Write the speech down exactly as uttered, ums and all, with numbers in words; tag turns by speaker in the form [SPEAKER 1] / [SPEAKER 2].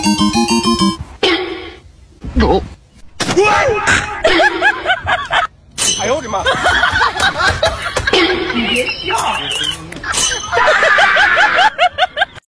[SPEAKER 1] 狗。
[SPEAKER 2] 哎呦我的妈！你别笑。